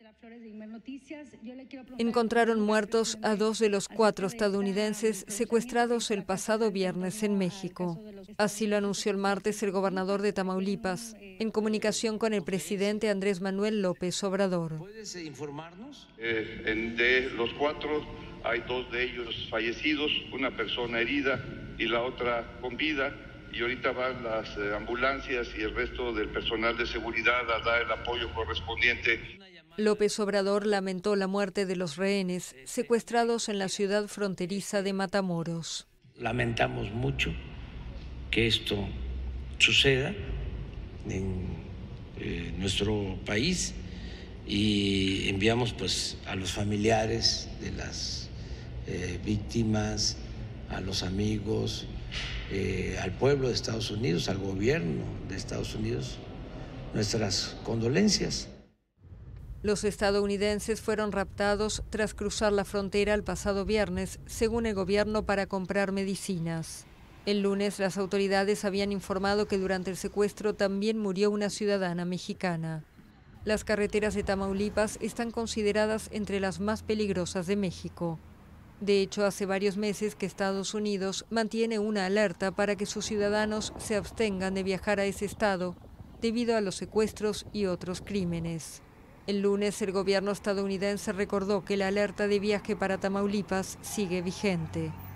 Encontraron muertos a 2 de los 4 estadounidenses secuestrados el pasado viernes en México. Así lo anunció el martes el gobernador de Tamaulipas, en comunicación con el presidente Andrés Manuel López Obrador. ¿Puedes informarnos? De los 4, hay 2 de ellos fallecidos, una persona herida y la otra con vida. Y ahorita van las ambulancias y el resto del personal de seguridad a dar el apoyo correspondiente. López Obrador lamentó la muerte de los rehenes secuestrados en la ciudad fronteriza de Matamoros. Lamentamos mucho que esto suceda en nuestro país y enviamos pues a los familiares de las víctimas, a los amigos, al pueblo de Estados Unidos, al gobierno de Estados Unidos, nuestras condolencias. Los estadounidenses fueron raptados tras cruzar la frontera el pasado viernes, según el gobierno, para comprar medicinas. El lunes, las autoridades habían informado que durante el secuestro también murió una ciudadana mexicana. Las carreteras de Tamaulipas están consideradas entre las más peligrosas de México. De hecho, hace varios meses que Estados Unidos mantiene una alerta para que sus ciudadanos se abstengan de viajar a ese estado debido a los secuestros y otros crímenes. El lunes, el gobierno estadounidense recordó que la alerta de viaje para Tamaulipas sigue vigente.